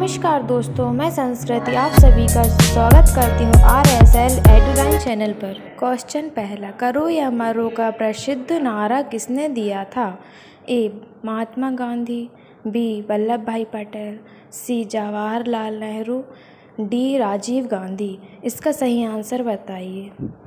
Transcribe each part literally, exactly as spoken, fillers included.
नमस्कार दोस्तों, मैं संस्कृति आप सभी का स्वागत करती हूँ R S L Eduline channel पर। क्वेश्चन पहला, करो या मरो का प्रसिद्ध नारा किसने दिया था? A. Mahatma Gandhi, B. Vallabh Bhai Patel, C. Jawaharlal Nehru, D. Rajiv Gandhi. इसका सही आंसर बताइए।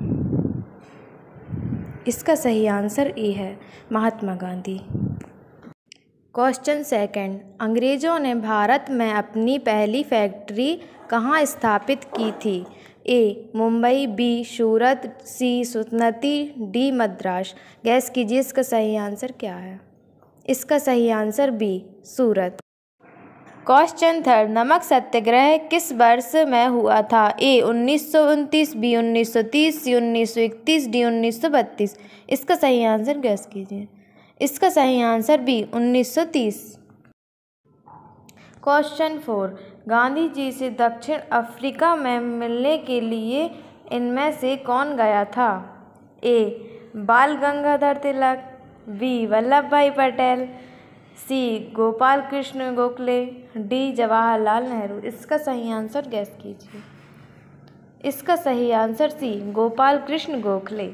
इसका सही आंसर ए है महात्मा गांधी। क्वेश्चन सेकंड, अंग्रेज़ों ने भारत में अपनी पहली फैक्ट्री कहाँ स्थापित की थी? A. Mumbai, B. Surat, C. Sutanati, D. Madras. Guess कीजिए इसका सही आंसर क्या है। इसका सही answer B. Surat. Question third, नमक सत्याग्रह किस वर्ष में हुआ था? ए. उन्नीस सौ उनतीस, बी. उन्नीस सौ तीस, सी. उन्नीस सौ इकतीस, डी. उन्नीस सौ बत्तीस। इसका सही आंसर गैस कीजिए। इसका सही आंसर बी. उन्नीस सौ तीस। क्वेश्चन फोर, गांधी जी से दक्षिण अफ्रीका में मिलने के लिए इनमें से कौन गया था? ए. Bal Gangadhar Tilak, B. Vallabh Bhai Patel, C. Gopal Krishna Gokhale, D. Jawaharlal Nehru. इसका सही आंसर गैस कीजिए। इसका सही answer C. Gopal Krishna Gokhale.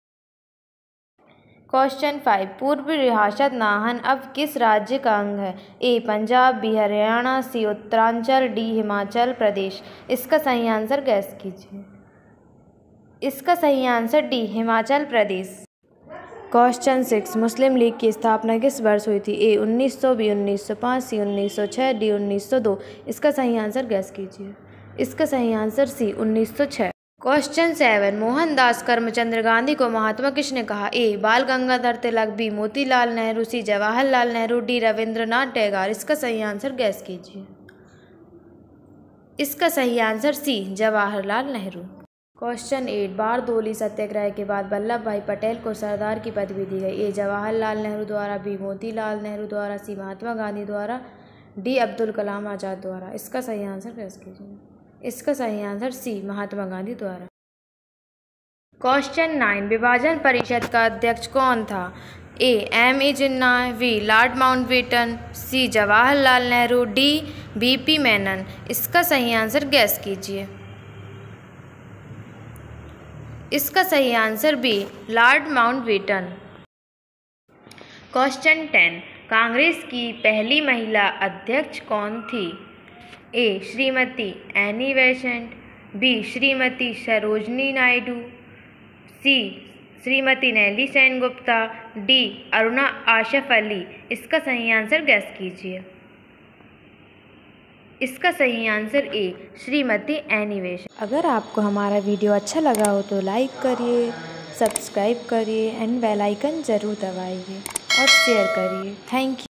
Question five, पूर्व रियासत नाहन अब किस राज्य का अंग है? A. Punjab, B. Haryana, C. Uttaranchal, D. Himachal Pradesh. इसका सही आंसर गैस कीजिए। इसका सही answer D. Himachal Pradesh. Question six, Muslim League की स्थापना किस वर्ष हुई थी? ए. उन्नीस सौ, बी. उन्नीस सौ पाँच, सी. उन्नीस सौ छः, डी. उन्नीस सौ दो। इसका सही आंसर गैस कीजिए। इसका सही आंसर सी. उन्नीस सौ छः। क्वेश्चन सेवन, मोहनदास करमचंद गांधी को महात्मा किसने कहा? A. Bal Gangadhar Tilak, B. Motilal Nehru, C. Jawaharlal Nehru, D. Rabindranath Tagore. इसका सही आंसर गैस कीजिए। इसका सही answer C. Jawaharlal Nehru. Question eight, Bardoli सत्याग्रह के बाद वल्लभ भाई पटेल को सरदार की पदवी दी गई। ए. जवाहरलाल नेहरू द्वारा, बी. मोतीलाल नेहरू द्वारा, सी. महात्मा गांधी द्वारा, डी. अब्दुल कलाम आज़ाद द्वारा। इसका सही आंसर गैस कीजिए। इसका सही आंसर सी. महात्मा गांधी द्वारा। क्वेश्चन नाइन, विभाजन परिषद का अध्यक्ष कौन था? A. M A Jinnah, B. Lord Mountbatten, C. Jawaharlal Nehru, D. B P Menon. इसका सही आंसर गैस कीजिए। इसका सही answer B. Lord Mountbatten. Question ten, Congress की पहली महिला अध्यक्ष कौन थी? A. Shrimati Annie Besant, B. Shrimati Sarojini Naidu, C. Shrimati Nellie Sengupta, D. Aruna Asaf Ali. इसका सही आंसर गैस कीजिए। इसका सही answer A. Shrimati Annie Besant. अगर आपको हमारा वीडियो अच्छा लगा हो तो लाइक करिए, सब्सक्राइब करिए एंड बेल आइकन ज़रूर दबाइए और शेयर करिए। Thank you.